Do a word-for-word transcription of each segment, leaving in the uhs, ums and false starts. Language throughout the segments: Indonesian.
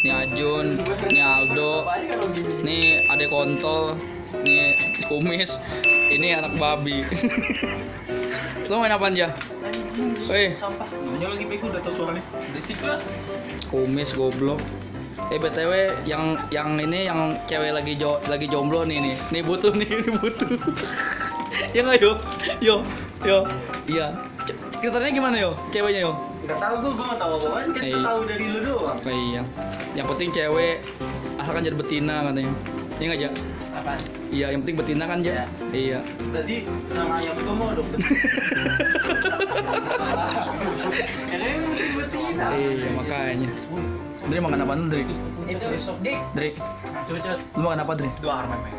nih Ajun, nih Aldo, nih Ade Kontol, nih Kumis, ini anak babi. Lo main apaan aja? Woi, sampah. Namanya lagi bego udah tau suaranya. Berisik lah. Kumis goblok. Eh B T W yang yang ini yang cewek lagi jo, lagi jomblo nih nih. Nih butuh nih, ini butuh. Ya nggak yo? Yo, yo. Iya. Ceritanya gimana yo? Ceweknya yo? Gak tau gue, gue gak tau apa-apaan kan Eh. gue tau dari lu doang. Oh, iya. Yang penting cewek asalkan jadi betina katanya. Iya nggak Ja? Apaan? Iya, yang penting betina kan Ja? Iya. Iya. Berarti sama ayam itu mau dong. Karena yang mesti betina. Iya, makanya. Dri makan apa dulu, Dri? Itu dik. Dri, Coba coba. lu makan apa, Dri? Dua armai meh.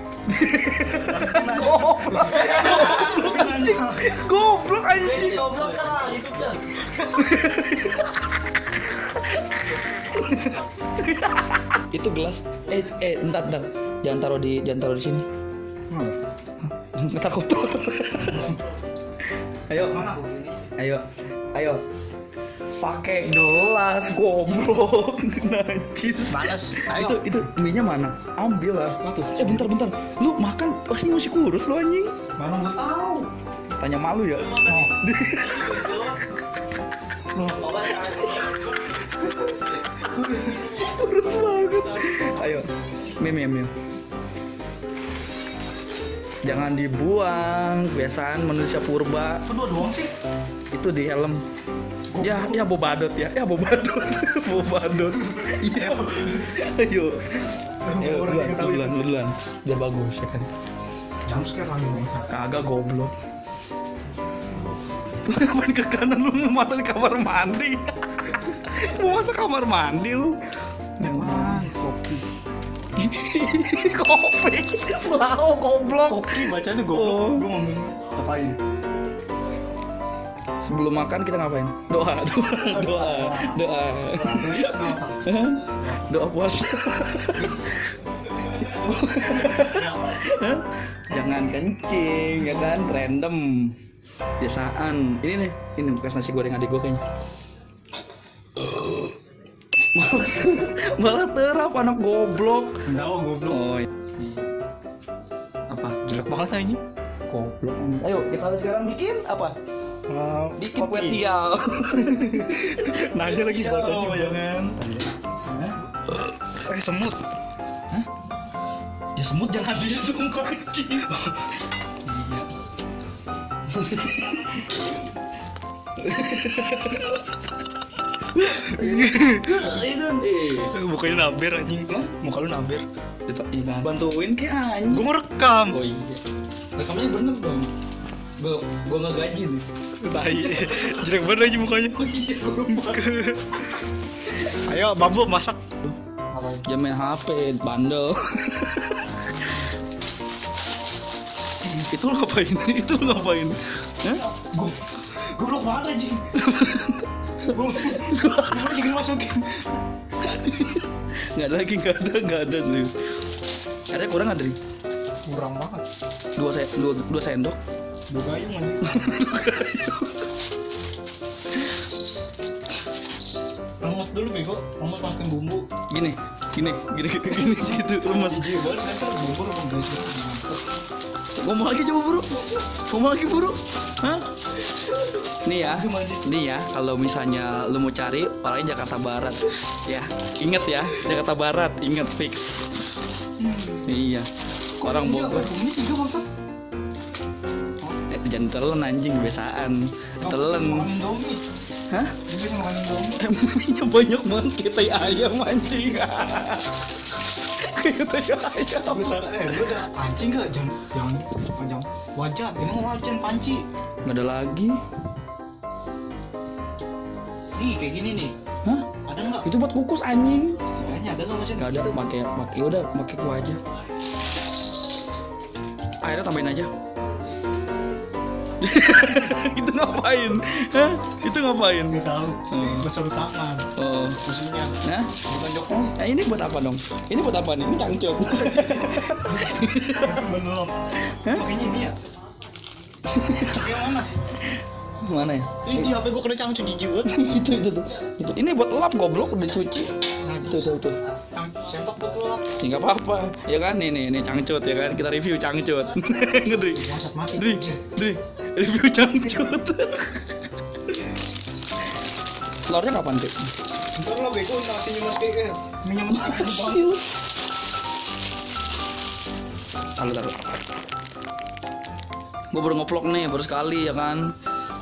Goblok anjing. Goblok anjing. Goblok kan itu kan. Itu gelas. Eh, eh, entar, entar. Jangan taruh di, jangan taruh di sini. Ntar kotor. Ayo, ayo, ayo. Pakai gelas goblok. Najis. Panas. Itu itu mie-nya mana? Ambil lah. Tuh. Eh bentar bentar. Lu makan pasti masih kurus lu anjing. Mana gue tahu. Tanya malu ya. Kurus banget. Ayo. Mie mie mie. Jangan dibuang, kebiasaan manusia purba. Kedua doang sih. Itu di helm. Ya, ya bobadot ya. Ya bobadot. Bobadot. Iya. Ayo. Ayo, duluan, duluan, duluan. Biar bagus ya kan. Jam sekarang lagi bangsa. Kagak goblok. Lu ngapain ke kanan lu mau masuk di kamar mandi? Mau masuk kamar mandi lu? Jangan kopi. Kopi. Lau goblok. Kopi bacanya Oh. goblok. Gue ngomong apain? Sebelum makan kita ngapain? Doa, doa, doa, doa. Hah? Doa puasa. Hah? Jangan kencing, ya kan? Random. Biasaan. Ini nih, ini bekas nasi goreng adik gue kayaknya. Malah terap anak goblok. Sendawa goblok. Oh, iya. Apa? Jelek banget aja. Goblok. Ayo kita sekarang bikin apa? Bikin kue tiaw. Nanya lagi bahasanya jangan. Eh semut. Hah? Ya semut jangan disungkap anjing. Iya. Mukanya naber anjing. Muka lu naber. Iya, bantuin ke anjing. Gue merekam. Oh iya. Rekamnya bener dong. Gue gue nggak gaji nih. Tai. Jelek banget aja mukanya. Oh iya, gue lupa. Ayo bambu masak. Dia main H P, bandel. Itu lu ngapain? Itu lu ngapain? Hah? Gue goblok banget anjing. Gue gue lagi dimasukin. Nggak ada lagi, nggak ada, nggak ada serius. Ada kurang nggak Dri? Kurang banget. Dua se dua, dua sendok. Dua gayung anjing. Remus dulu bego. Remus masukin bumbu. Gini, gini, gini, gini, gitu, lemas. Jijik banget kan kan bumbu remus guys. Ngomong lagi coba buru, ngomong lagi buru. Hah? Nih ya, nih ya, kalau misalnya lu mau cari orangnya Jakarta Barat, ya, inget ya, Jakarta Barat, inget fix. Iya, orang Bogor. Ini tiga maksud. Eh, jangan telan anjing, kebiasaan. Telan. Makan Indomie. Hah? Dia bisa makan Indomie. Emangnya banyak banget kita ayam anjing. Kita ayam. Besar eh lu udah pancing enggak? Jangan jangan jangan wajan. Ini mau wajan panci. Nggak ada lagi. Nih kayak gini nih. Hah? Ada enggak? Itu buat kukus anjing. Setidaknya ada enggak mesin? Nggak ada, pakai pakai ya udah pakai kuah aja. Airnya tambahin aja. Itu ngapain? Hah? Itu ngapain? Enggak tahu. Oh. Besar tangan. Oh. Musuhnya. Nah, Bukan Jokowi. nah ini buat apa dong? Ini buat apa nih? Ini cangcut. Belum. Hah? Makanya ini ya. Yang mana? Mana ya? Ini di H P gua kena cangcut jijik banget. itu itu tuh. Itu. Ini buat lap goblok udah cuci. Nah, Tuh tuh tuh. Sempak betul lah. Ya nggak apa-apa, ya kan? Nih nih nih cangcut ya kan? Kita review cangcut. Ngeri. Bangsat mati. Dri, Dri, review cangcut. Telurnya kapan tuh? Ntar lo bego nasinya mas kayak minyak mas. Taruh taruh. Gue baru ngeplok nih, baru sekali ya kan.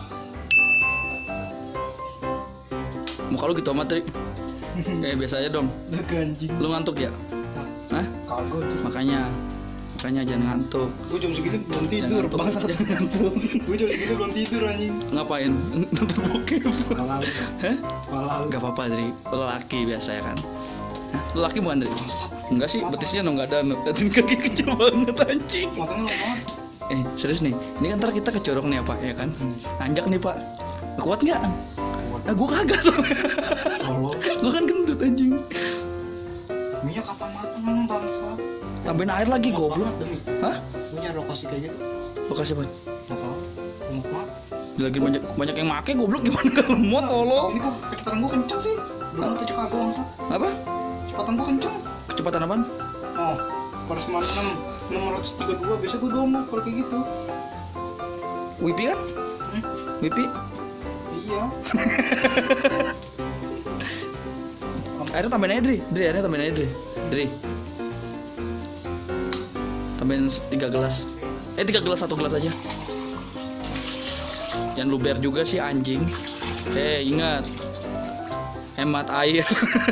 Muka lu gitu amat, Dri. Eh biasa aja dong. Anjing. Lu ngantuk ya? Hah? Kagak. Makanya, makanya jangan ngantuk. Gue jam segitu belum tidur, Jangan bangsat. Jangan ngantuk. Gue jam segitu belum tidur anjing. Ngapain? Nonton bokep. Malah. Hah? Malah. Gak apa-apa, Dri. Lu laki biasa ya kan? Hah? Lu laki bukan, Dri? Bangsat. Enggak sih, betisnya no, nggak ada no. Liatin kaki kecil banget anjing. Matanya lo banget. Eh, serius nih. Ini kan ntar kita kecorok nih ya, Pak, ya kan? Hmm. Nanjak nih, Pak. Kuat nggak? Kuat. Nah, gua kagak soalnya. Allah. Gua kan gendut anjing. Minyak kapan matang bangsat? Tambahin air lagi, goblok. Banget, demi. Hah? Gue nyari rokok sih kayaknya tuh. Lokasi apa? Nggak tahu. Lemot banget. Lagi banyak banyak yang make goblok gimana kalau lemot tolong. Ini kok kecepatan gue kenceng sih. Belum tujuh kagak bangsat. Apa? Kecepatan gue kenceng. Kecepatan apaan? Oh, kalau sembilan enam enam ratus tiga puluh dua biasa gue domok kalau kayak gitu. Wipi kan? Hmm? Wipi? Iya. Airnya tambahin aja, Dri. Dri, airnya tambahin aja, Dri. Dri. Tambahin tiga gelas. Eh, tiga gelas, satu gelas aja. Jangan luber juga sih, anjing. Eh, ingat. Hemat air.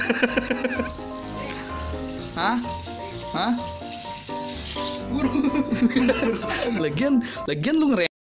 Hah? Hah? Lagian, lagian lu ngere